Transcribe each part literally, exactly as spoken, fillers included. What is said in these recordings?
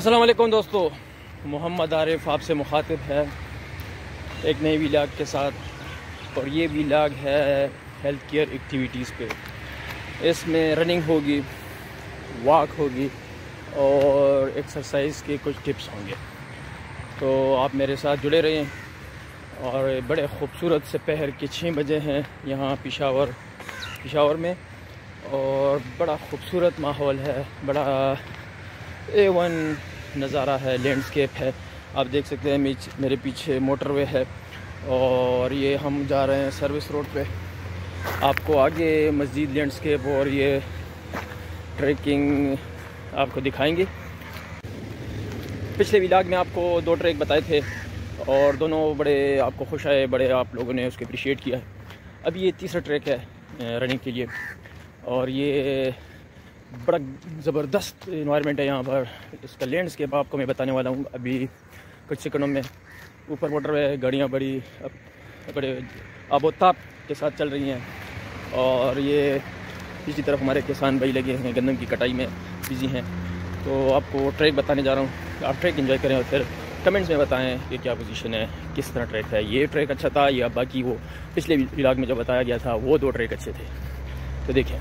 अस्सलाम वालेकुम दोस्तों, मोहम्मद आरिफ आपसे मुखातिब है एक नई व्लॉग के साथ। और ये व्लॉग है हेल्थ केयर एक्टिविटीज़ पे। इसमें रनिंग होगी, वॉक होगी और एक्सरसाइज के कुछ टिप्स होंगे। तो आप मेरे साथ जुड़े रहें। और बड़े ख़ूबसूरत से पहर के छः बजे हैं यहाँ पेशावर पेशावर में, और बड़ा ख़ूबसूरत माहौल है, बड़ा ए वन नज़ारा है, लैंडस्केप है। आप देख सकते हैं मेरे पीछे मोटरवे है और ये हम जा रहे हैं सर्विस रोड पे। आपको आगे मज़ीद लैंडस्केप और ये ट्रैकिंग आपको दिखाएंगे। पिछले व्लॉग में आपको दो ट्रैक बताए थे और दोनों बड़े आपको खुश आए, बड़े आप लोगों ने उसके अप्रिशिएट किया है। अब ये तीसरा ट्रैक है रनिंग के लिए, और ये बड़ा ज़बरदस्त इन्वायरमेंट है यहाँ पर। इसका लैंडस्केप आपको मैं बताने वाला हूँ अभी कुछ सेकंडों में। ऊपर मोटर है, गाड़ियाँ बड़ी बड़े आबोताब के साथ चल रही हैं, और ये इसी तरफ हमारे किसान भाई लगे हैं, गंदम की कटाई में बिज़ी हैं। तो आपको ट्रैक बताने जा रहा हूँ, आप ट्रैक एंजॉय करें और फिर कमेंट्स में बताएं कि क्या पोजीशन है, किस तरह ट्रैक है, ये ट्रैक अच्छा था या बाकी वो पिछले व्लॉग में जो बताया गया था वो दो ट्रैक अच्छे थे। तो देखें।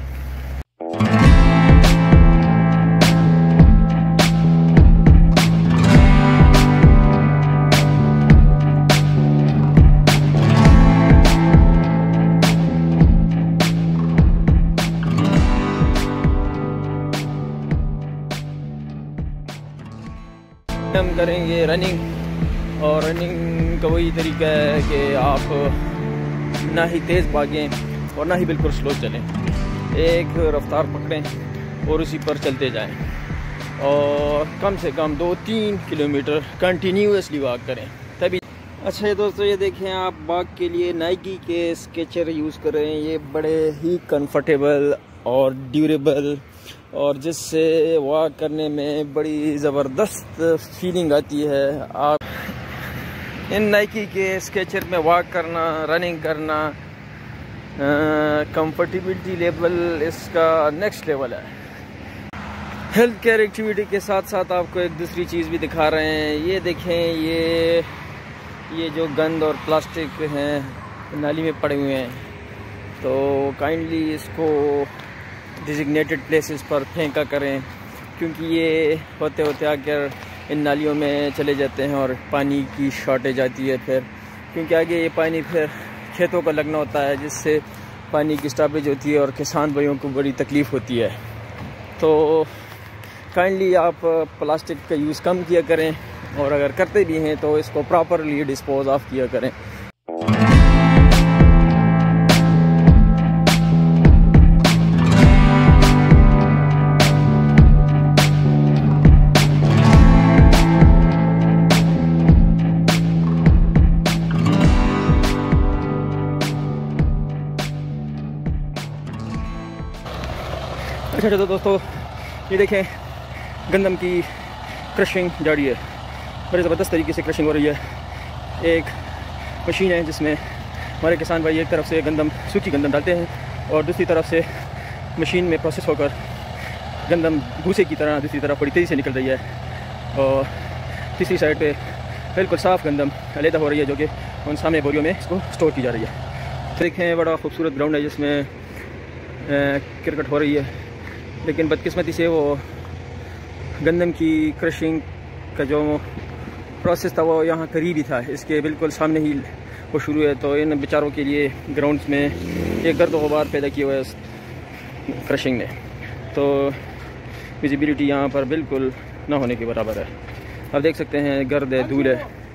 हम करेंगे रनिंग, और रनिंग का वही तरीका है कि आप ना ही तेज़ भागें और ना ही बिल्कुल स्लो चलें। एक रफ्तार पकड़ें और उसी पर चलते जाएं, और कम से कम दो तीन किलोमीटर कंटिन्यूसली वॉक करें तभी। अच्छा ये दोस्तों, ये देखें, आप वॉक के लिए नाइकी के स्केचर यूज़ करें। ये बड़े ही कंफर्टेबल और ड्यूरेबल, और जिससे वॉक करने में बड़ी ज़बरदस्त फीलिंग आती है। आप इन नाइकी के स्केचर में वॉक करना, रनिंग करना, कंफर्टेबिलिटी लेवल इसका नेक्स्ट लेवल है। हेल्थ केयर एक्टिविटी के साथ साथ आपको एक दूसरी चीज़ भी दिखा रहे हैं। ये देखें, ये ये जो गंद और प्लास्टिक हैं नाली में पड़े हुए हैं, तो काइंडली इसको डिजिग्नेटेड प्लेसेस पर फेंका करें, क्योंकि ये होते होते आकर इन नालियों में चले जाते हैं और पानी की शॉर्टेज आती है फिर, क्योंकि आगे ये पानी फिर खेतों का लगना होता है, जिससे पानी की स्टॉपेज होती है और किसान भाइयों को बड़ी तकलीफ़ होती है। तो काइंडली आप प्लास्टिक का यूज़ कम किया करें, और अगर करते भी हैं तो इसको प्रॉपरली डिस्पोज ऑफ किया करें। अच्छा तो दोस्तों, ये देखें, गंदम की क्रशिंग जारी है, बड़े ज़बरदस्त तरीके से क्रशिंग हो रही है। एक मशीन है जिसमें हमारे किसान भाई एक तरफ से गंदम, सूखी गंदम डालते हैं, और दूसरी तरफ से मशीन में प्रोसेस होकर गंदम भूसे की तरह दूसरी तरफ बड़ी तेज़ी से निकल रही है, और तीसरी साइड पे बिल्कुल साफ़ गंदम अलहदा हो रही है, जो कि उन सामने बोरियों में इसको स्टोर की जा रही है। देखें, बड़ा खूबसूरत ग्राउंड है जिसमें क्रिकेट हो रही है, लेकिन बदकिस्मती से वो गंदम की क्रशिंग का जो प्रोसेस था वो यहाँ करीब ही था, इसके बिल्कुल सामने ही वो शुरू है। तो इन बेचारों के लिए ग्राउंड्स में एक गर्द गुबार पैदा किया हुआ है क्रशिंग ने, तो विजिबिलिटी यहाँ पर बिल्कुल ना होने के बराबर है। आप देख सकते हैं, गर्द है, धूल है।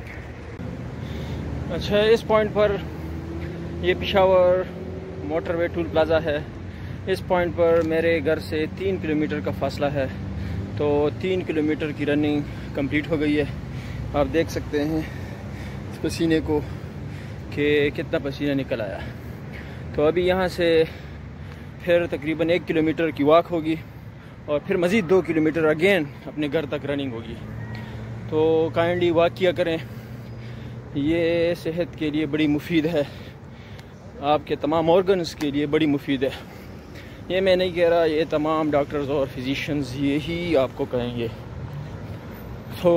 अच्छा, इस पॉइंट पर ये पेशावर मोटरवे टूल प्लाज़ा है। इस पॉइंट पर मेरे घर से तीन किलोमीटर का फासला है, तो तीन किलोमीटर की रनिंग कंप्लीट हो गई है। आप देख सकते हैं इस पसीने को कि कितना पसीना निकल आया। तो अभी यहाँ से फिर तकरीबन एक किलोमीटर की वॉक होगी, और फिर मज़ीद दो किलोमीटर अगेन अपने घर तक रनिंग होगी। तो काइंडली वॉक किया करें, ये सेहत के लिए बड़ी मुफीद है, आपके तमाम ऑर्गन्स के लिए बड़ी मुफीद है। ये मैं नहीं कह रहा, ये तमाम डॉक्टर्स और फिजिशियंस यही आपको कहेंगे। तो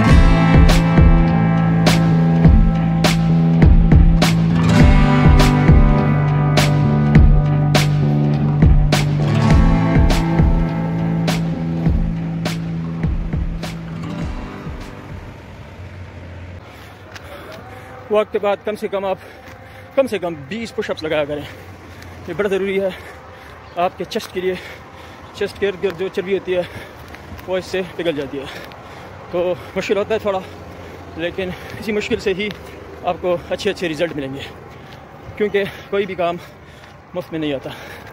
वक्त के बाद कम से कम आप कम से कम बीस पुशअप्स लगाया करें। ये बड़ा ज़रूरी है आपके चेस्ट के लिए। चेस्ट के इर्द गिर्द जो चर्बी होती है वो इससे पिघल जाती है। तो मुश्किल होता है थोड़ा, लेकिन इसी मुश्किल से ही आपको अच्छे अच्छे रिज़ल्ट मिलेंगे, क्योंकि कोई भी काम मुफ्त में नहीं आता।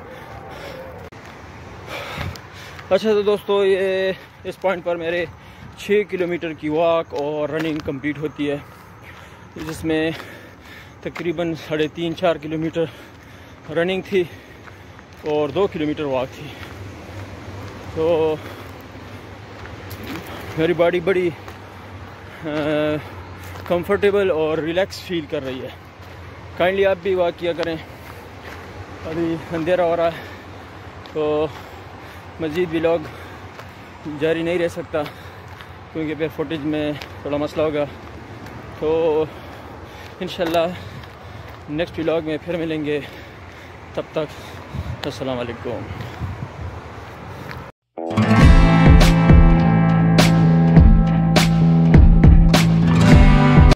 अच्छा तो दोस्तों, ये इस पॉइंट पर मेरे छः किलोमीटर की वॉक और रनिंग कंप्लीट होती है, जिसमें तकरीबन साढ़े तीन चार किलोमीटर रनिंग थी और दो किलोमीटर वॉक थी। तो मेरी बॉडी बड़ी कंफर्टेबल और रिलैक्स फील कर रही है। काइंडली आप भी वॉक किया करें। अभी अंधेरा हो रहा है तो मज़ीद व्लॉग जारी नहीं रह सकता, क्योंकि फिर फुटेज में थोड़ा मसला होगा। तो इंशाल्लाह नेक्स्ट व्लॉग में फिर मिलेंगे। तब तक अस्सलाम वालेकुम।